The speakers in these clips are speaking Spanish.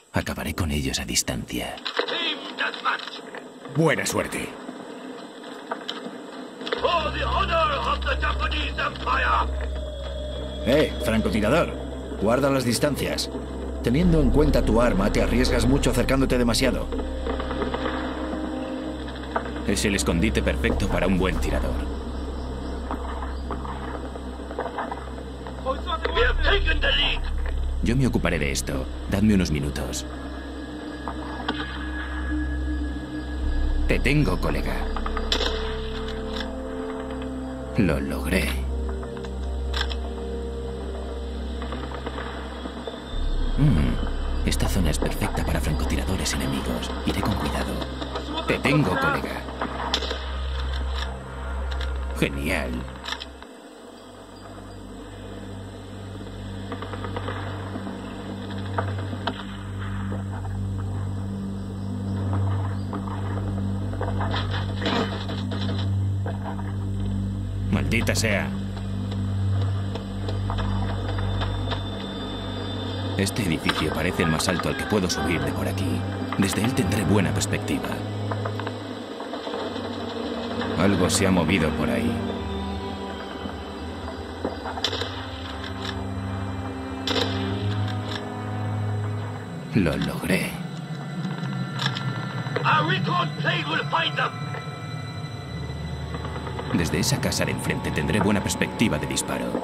Acabaré con ellos a distancia. Buena suerte. Francotirador. Guarda las distancias. Teniendo en cuenta tu arma, te arriesgas mucho acercándote demasiado. Es el escondite perfecto para un buen tirador. Yo me ocuparé de esto. Dadme unos minutos. Te tengo, colega. Lo logré. Esta zona es perfecta para francotiradores enemigos. Iré con cuidado. Te tengo, colega. Genial. Maldita sea. Este edificio parece el más alto al que puedo subir de por aquí. Desde él tendré buena perspectiva. Algo se ha movido por ahí. Lo logré. Desde esa casa de enfrente tendré buena perspectiva de disparo.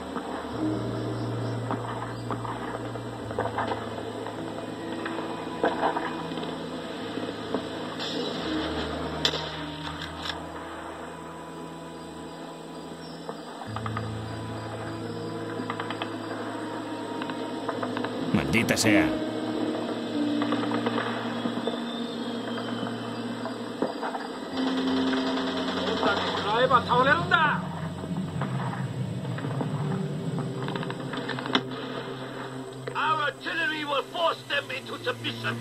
Maldita sea. Our artillery will force them into submission.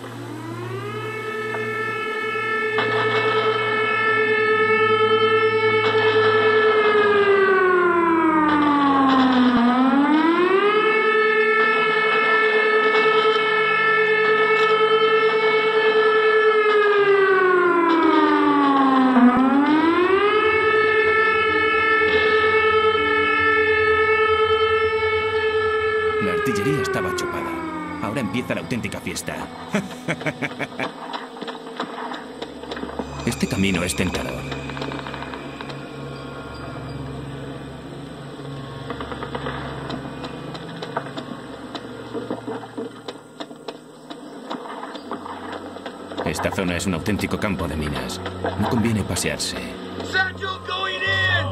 La artillería estaba chupada. Ahora empieza la auténtica fiesta. Este camino es tentador. Esta zona es un auténtico campo de minas. No conviene pasearse. Satchel going in!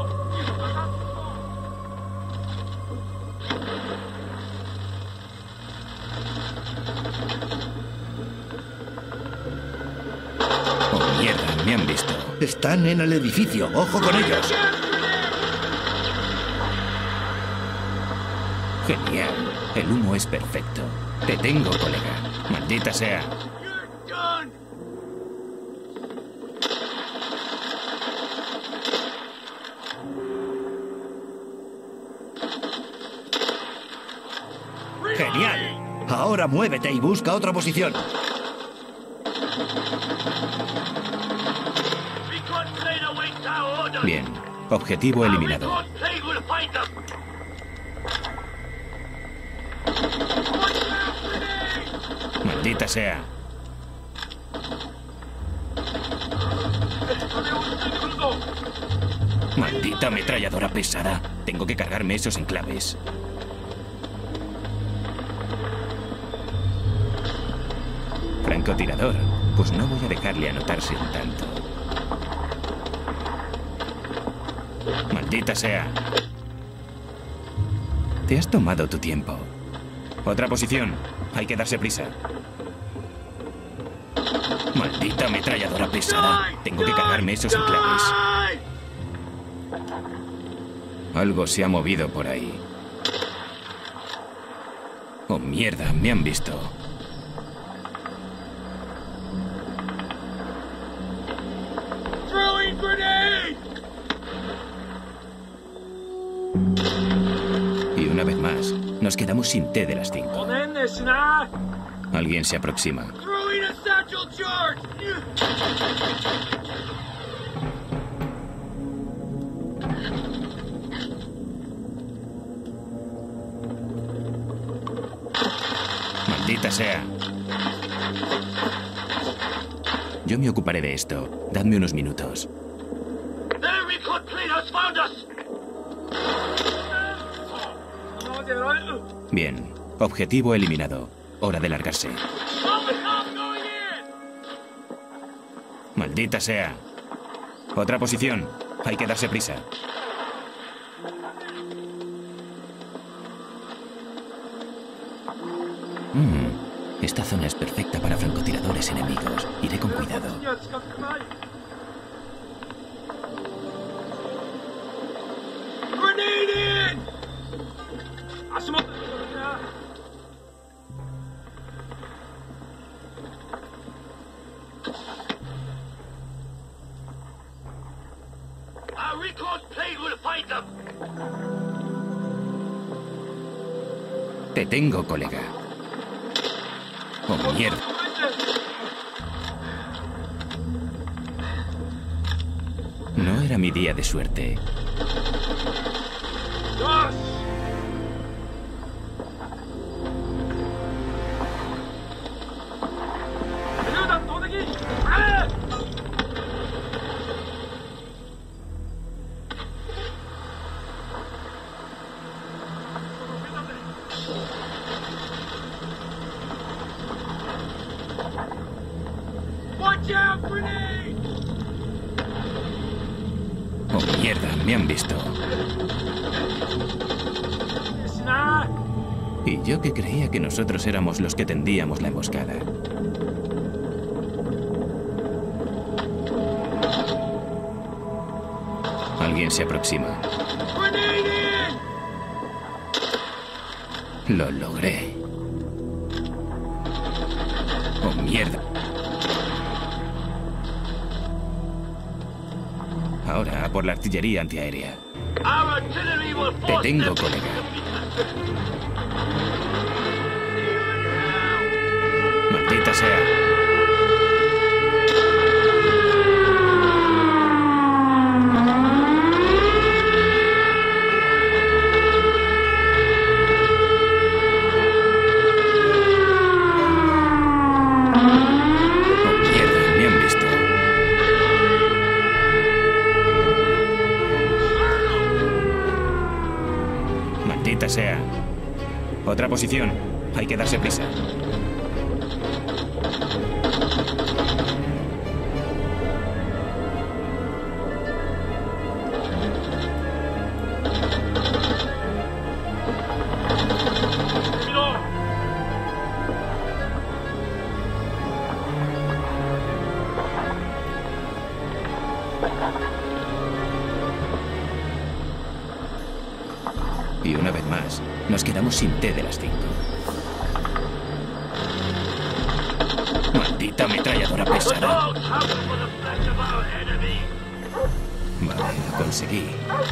Oh, mierda, me han visto. Están en el edificio. ¡Ojo con ellos! Genial. El humo es perfecto. Te tengo, colega. Maldita sea. You're done! ¡Genial! Ahora muévete y busca otra posición. Recon plane awaits our order. Bien. Objetivo eliminado. Recon plane will find them. Maldita sea. Maldita ametralladora pesada. Tengo que cargarme esos enclaves. Francotirador. Pues no voy a dejarle anotarse un tanto. Maldita sea. Te has tomado tu tiempo. Otra posición. Hay que darse prisa. Maldita ametralladora pesada. Tengo que cargarme esos enclaves. Algo se ha movido por ahí. Oh, mierda, me han visto. Throwing grenade! Y una vez más, nos quedamos sin té de las 5. Alguien se aproxima. Throwing a satchel charge! ¡Maldita sea! Yo me ocuparé de esto. Dadme unos minutos. The recon plane has found us! Bien. Objetivo eliminado. Hora de largarse. ¡Maldita sea! Otra posición. Hay que darse prisa. Esta zona es perfecta para francotiradores enemigos. Iré con cuidado. Grenade in! Our recon plane will find them! Te tengo, colega. ¡Oh, mierda! No era mi día de suerte. Watch out, grenade! ¡Oh, mierda! Me han visto. Y yo que creía que nosotros éramos los que tendíamos la emboscada. Alguien se aproxima. Grenade in! Lo logré. ¡Oh, mierda! Ahora a por la artillería antiaérea. Our artillery will Te force tengo, them. colega. ¡Maldita sea! ¡Oh, mierda! Me han visto. ¡Maldita sea! Otra posición. Hay que darse prisa. Y una vez más, nos quedamos sin té de las 5. ¡Maldita ametralladora pesada! Dogs howl for the flesh of our enemy. Vale, lo conseguí.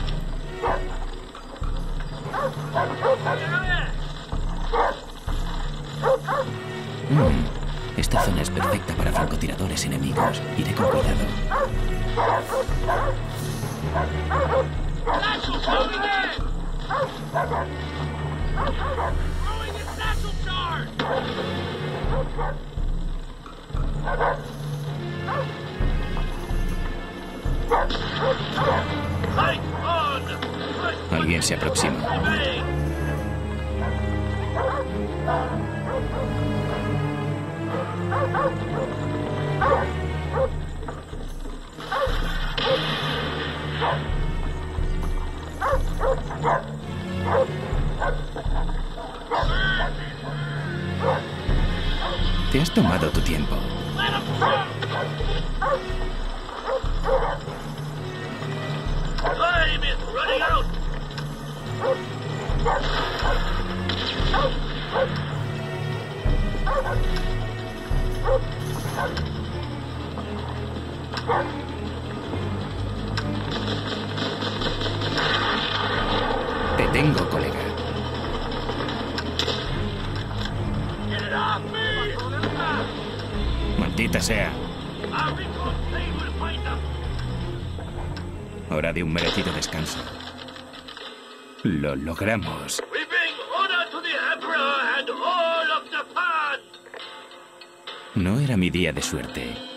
Esta zona es perfecta para francotiradores enemigos. Iré con cuidado. Satchel coming in! Throwing a satchel charge! Fight on! Alguien se aproxima. Grenade! Te has tomado tu tiempo. Let 'em through! Time is running out! Te tengo, colega. Get it off me! Maldita sea. Our recon plane will find them. Hora de un merecido descanso. Lo logramos. We bring honor to the Emperor and all of Japan. No era mi día de suerte.